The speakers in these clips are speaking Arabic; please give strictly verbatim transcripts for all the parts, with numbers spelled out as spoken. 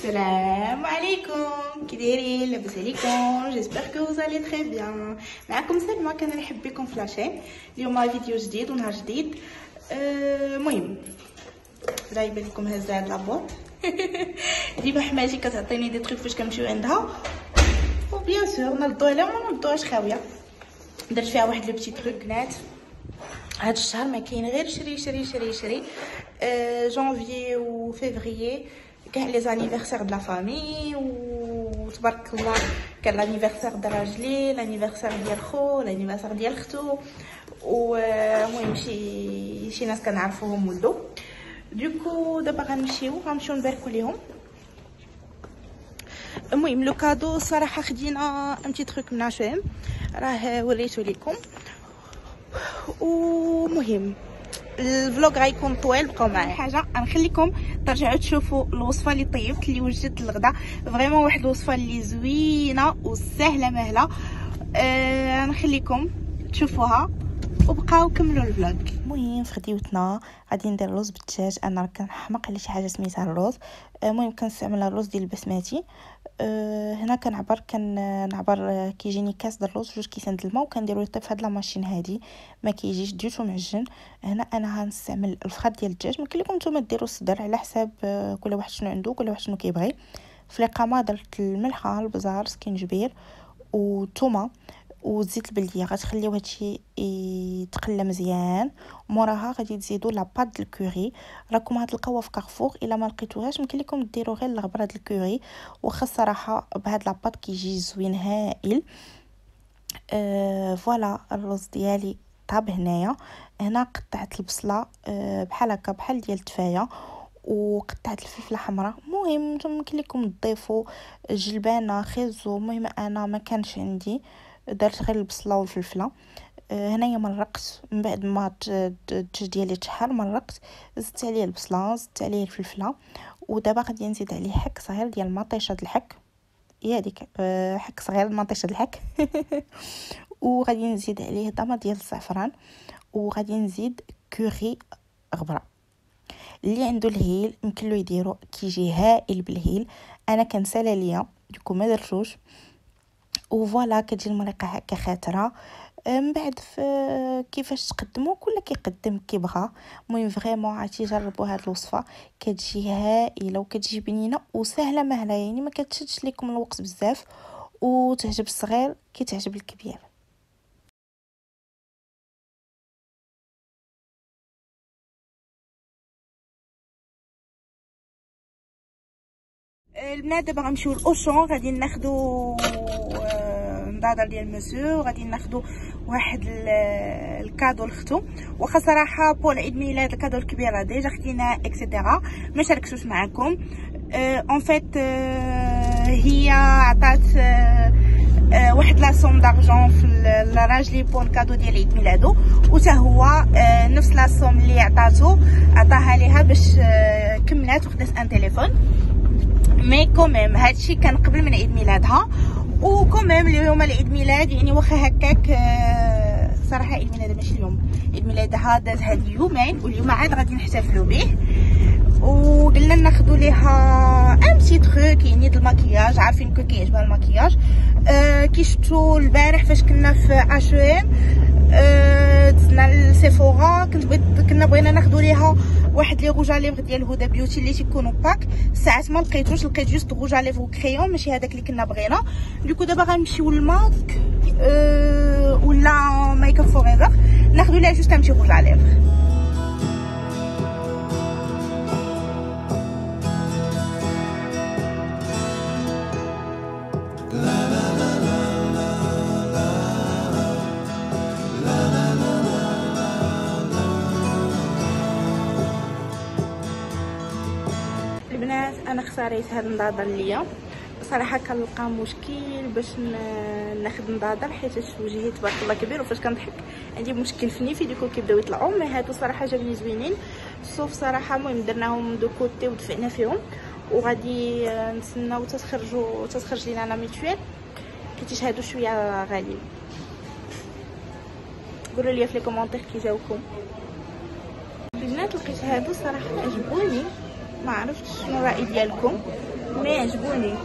السلام عليكم، كي دايرين؟ لاباس عليكم؟ جيسبر كو فوزالي تري بيان. معكم سلمى، كنرحب بكم في لاشين. اليوم فيديو جديد ونهار جديد. المهم راه يبان لكم هازه هاد لابوط ديما حماتي كتعطيني دي تروك فاش كنمشيو عندها، وبيان سور نردوها لها وما نردوهاش خاويه. درت فيها واحد لو بتي تروك بنات. هاد الشهر ما كاين غير شري شري شري شري. أه جانفي و فيفريي كاع لي زانيفرسير د لا فامي، وتبارك الله كان لانيفرسير د راجلي، لانيفرسير ديال خو، لانيفرسير ديال ختو، ومهم شي شي ناس كنعرفوهم ولدو. دوكو دابا غنمشيو غنمشيو نباركو ليهم. المهم لو كادو صراحه خدينا ان بتي تروك من اشام، راه وريتو لكم. ومهم الفلوغ غيكون طويل، بقاو معايا. حاجه غنخليكم ترجعوا تشوفوا الوصفه اللي طيبت اللي وجدت الغدا. فريمون واحد الوصفه اللي زوينه وسهله مهله. آه نخليكم تشوفوها وبقاو كملوا الفلوغ. المهم في غديوتنا غادي ندير رز بالدجاج. انا كنحماق على شي حاجه سميتها الرز. المهم كنستعمل الرز ديال البسماتي. أه هنا كنعبر كنعبر كيجيني كاس د الرز جوج كيسان د الماء، وكنديرو يطيب في هاد لا ماشين هادي، ما كيجيش ديوتو معجن. هنا انا غنستعمل الفخاد ديال الدجاج. ممكن لكم نتوما ديروا الصدر على حساب كل واحد شنو عنده، كل واحد شنو كيبغي. في القامه درت الملحه، البزار، سكينجبير وثومه وزيت البلديه. غتخليو هادشي يتقلى مزيان. موراها غادي تزيدوا لا باد د الكوري. راكم غتلقاوها في كارفور، الا ما لقيتوهاش ممكن لكم ديروا غير الغبره د الكوري. واخا الصراحه بهاد لا باد كيجي زوين هائل. أه فوالا الرز ديالي طاب. هنايا هنا قطعت البصله أه بحال هكا بحال ديال التفايه، وقطعت الفلفله حمراء. المهم نتوما ممكن لكم تضيفوا جلبانه، خيزو. المهم انا ما كانش عندي، درت غير البصله والفلفله. أه هنايا مرقت من بعد ما الدجاج ديالي تشحر، مرقت زدت عليه البصله، زدت عليه الفلفله. ودابا غادي نزيد عليه حك صغير ديال مطيشه د الحك، هي هذيك أه حك صغير مطيشه د الحك وغادي نزيد عليه ضمه ديال الزعفران، وغادي نزيد كوري غبره. اللي عنده الهيل يمكن له يديرو، كيجي هائل بالهيل. انا كنسالى ليا دوكو ما درتوش. وفوالا كتجي المريقه هكا خاتره. من بعد كيفاش تقدموا كل كيقدم كيبغى. المهم فريمون عرفتي جربوا هاد الوصفه، كتجي هائله وكتجي بنينه وسهله مهله، يعني ما كتشدش لكم الوقت بزاف، وتعجب الصغير كيتعجب الكبير. البنات دابا غنمشيو لاوشون، غادي ناخذوا نضاضر ديال مسيو، غادي ناخذوا واحد الكادو لختو. واخا صراحه بول عيد ميلاد الكادو الكبير راه ديجا خدينا اكسيتيرا، ما شاركتوش معكم. اون فيت هي عطات أه واحد لا سوم دارجون في لراجلي بون كادو ديال عيد ميلادو، وتا هو أه نفس لا سوم اللي عطاتو عطاها ليها باش أه كملات وخدات ان تليفون. مي كوميم هادشي كان قبل من عيد ميلادها، وكوميم اليوم العيد ميلاد، يعني واخا هكاك أه صراحه عيد ميلادها ماشي اليوم، عيد ميلادها داز هاد اليومين، واليوم عاد غادي نحتفلوا به. وقلنا ناخذوا ليها ان بتي تروك، يعني د الماكياج. عارفين كو كيعجبها الماكياج. أه كي شفتوا البارح فاش كنا في اش ام أه دزنا لسيفورا، كنت بغيت كنا بغينا ناخذوا ليها واحد لي روج ليفغ ديال هدى بيوتي اللي تيكونوا باك. ساعات ما لقيتوش، لقيت جوست روج ليفغ وكريون، ماشي هذاك اللي كنا بغينا. دوكو دابا غنمشيو للماسك أه ولا ميك اب فور ايفر، ناخذوا ليها جوست ان بتي روج ليفغ. البنات انا اختاريت هاد النضاضر ليا. صراحه كنلقى مشكل باش ناخذ نضاضر حيت وجهي تبارك الله كبير، وفاش كنضحك عندي مشكل في النيفي، ديكو كيبداو يطلعوا. مي هادو صراحه جاوني زوينين صوف صراحه. المهم درناهم دو كوتي ودفعنا فيهم، وغادي نتسناو تتخرجوا تتخرج لينا لا ميتويل، حيت هادو شويه غاليين. قولوا لي في لي كومونتير كي جاوكم. البنات لقيت هادو صراحه عجبوني، ما عرفتش شنو الراي ديالكم. ما يعجبوني.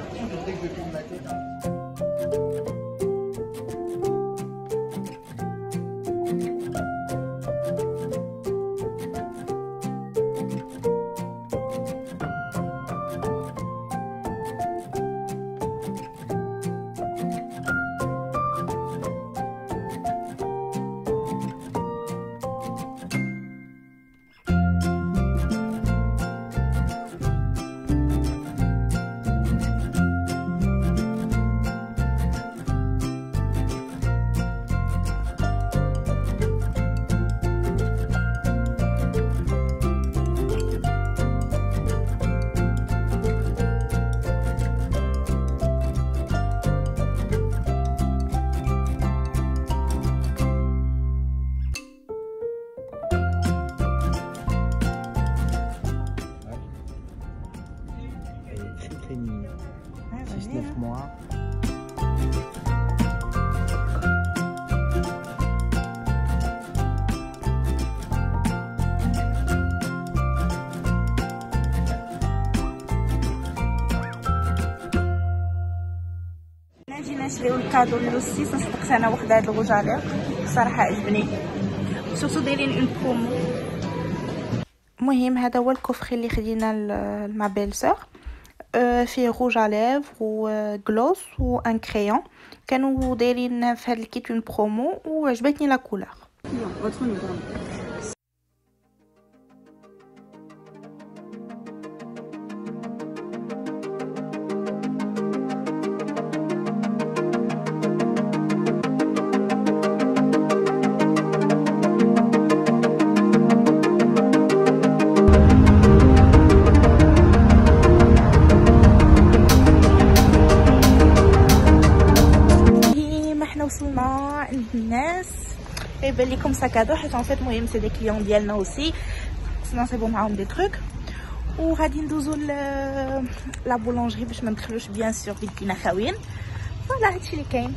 six neuf mois. جينا نشريو الكادو للوسي. صدقت انا واخده هاد الغوج عليه بصراحه عجبني، سورتو دايرين اون برومو. المهم هذا هو الكوفري اللي خدينا لما بيل سور، فيه روج على ليفر وغلوس وان كريون. كانوا دايرين في هذا الكيت اون برومو وعجبتني لا كولور. وصلنا عند الناس يبان لكم ساكادو حيت ان فيت المهم سي دي كليون ديالنا اوسي نصيبو معاهم دي تروك. وغادي ندوزو ل لا بولونجري باش ما ندخلوش بيان سور بيدينا خاويين. فوالا هادشي اللي كاين.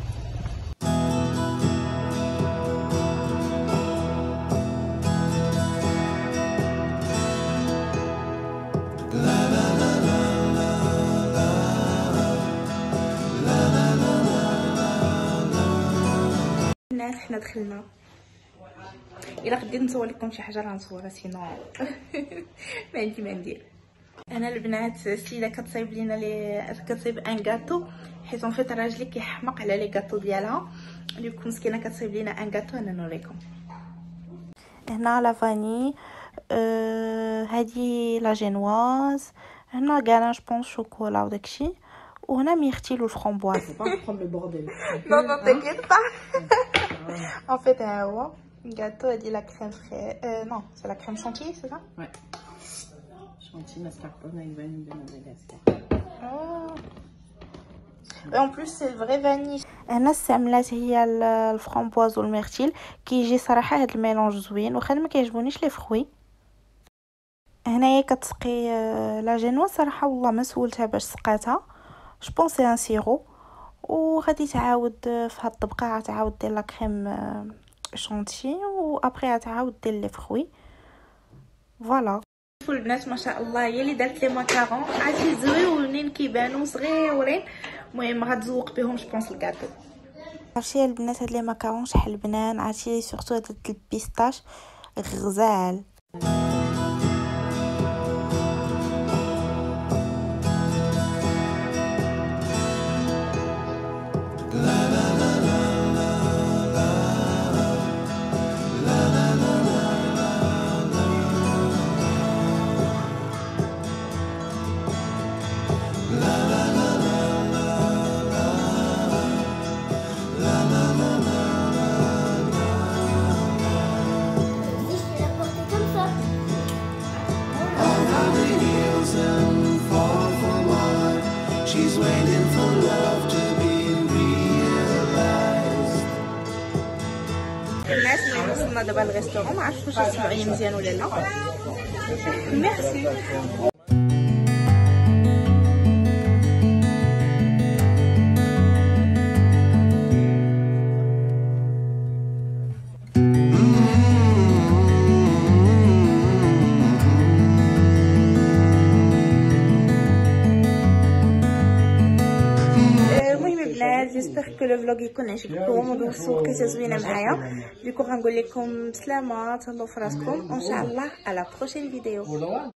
الناس حنا دخلنا. الا غديت نصور لكم شي حاجه راه نصورها، سينو ما عندي ما ندير. انا البنات السيده كتصايب لينا لي كتصايب ان غاتو حيت ان فيت راجلي كيحمق على لي غاتو ديالها. ليكم مسكينه كتصايب لينا ان غاتو. انا نوريكم هنا لا فاني، أه هذه لا جينواز، هنا كاع جو بونس شوكولا وداكشي، وهنا ميرتيل والفرامبواز. Non, non, t'inquiète pas. En fait, ها هو gâteau, elle dit la crème frais. Euh, non, c'est la crème chantilly, c'est ça? Ouais. Chantilly, mascarpone avec vanille de Madagascar. Oh. Et en plus, c'est le vrai vanille. هنا استعملات هي الفرامبواز والميرتيل. كيجي صراحة هاد الميلونج زوين، واخا ما كيعجبونيش لي فخوي. هنايا كتسقي لا جينوا. صراحة والله ما سولتها باش سقاتها. جو بونس سي ان سيرو. وغادي تعاود في هاد الطبقه غتعاود دير لا كريم شونتي و ابري غتعاود دير لي فروي. فوالا البنات ما شاء الله هي اللي دارت لي ماكارون عرفتي زويونين كيبانو صغيورين. المهم غتزوق بهم جو بونس الكاطو. عرفتي البنات هاد لي ماكارون شحال بنان. عرفتي سورتو هاد البيستاش غزال. الناس اللي وصلنا دابا للريستورون ما عرفتش واش تسمعوني مزيان ولا لا. ميرسي. البنات. جيسبر كو لو فلوغ يكون عجبكم ودوزتو وقيته زوينه معايا. ديكو غنقول لكم بسلامه، تهلاو في راسكم وان شاء الله على بروشين فيديو.